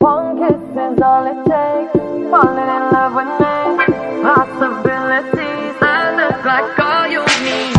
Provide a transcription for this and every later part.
One kiss is all it takes. Falling in love with me. Possibilities. I look like all you need.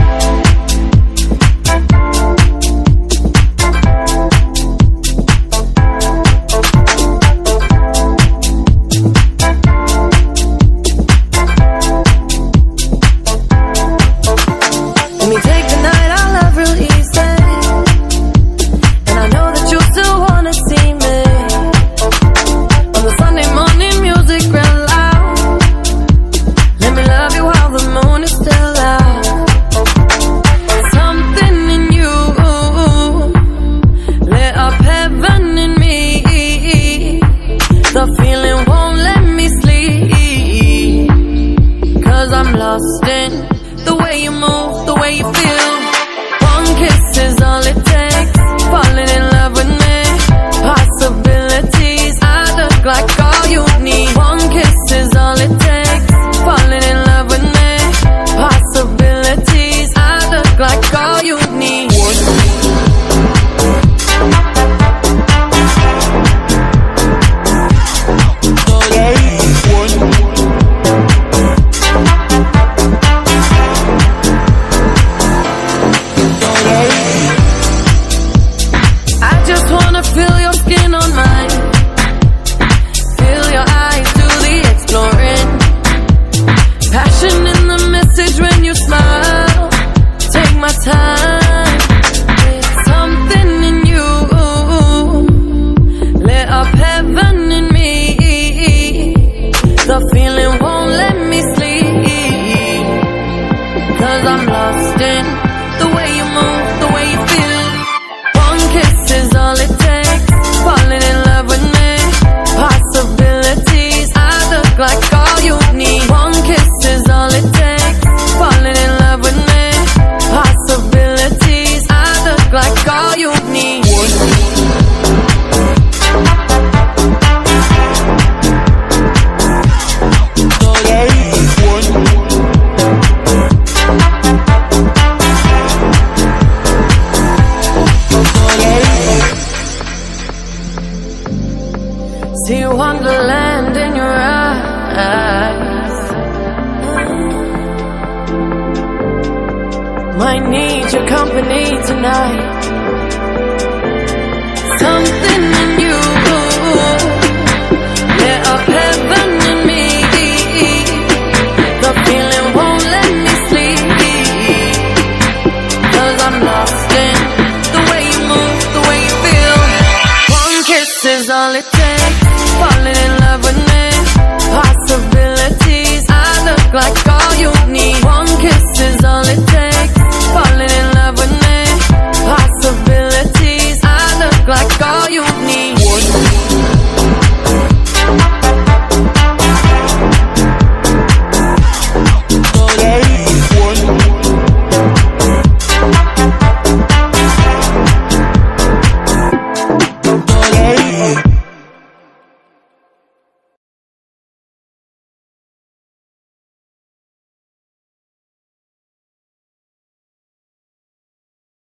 Let me take the night, I love real easy. And I know that you still wanna see me. On the Sunday morning, music real loud. Let me love you while the moon is still out. Something in you lit up heaven in me. The feeling won't let me sleep, 'cause I'm lost in the way you move, the way you feel. One kiss is all it takes. Falling in love with me. Possibilities. I look like all you need. One kiss is all it takes. Falling in love with me. Possibilities. I look like all you need. Feel your skin on mine. Feel your eyes do the exploring. Passion in the message when you smile. Take my time. Something in you lit up heaven in me. The feeling won't let me sleep, 'cause I'm lost in the way you move, the way you feel. One kiss is all it takes. Falling in love with me. Possibilities. I look like all you need. One kiss is all it takes. Falling in love with me. Possibilities. I look like all you need. See wonderland in your eyes. Might need your company tonight. Something in you lit up heaven in me. The feeling won't let me sleep, 'cause I'm lost in the way you move, the way you feel. One kiss is all it takes. Falling in love with me. Possibilities. I look like all you need.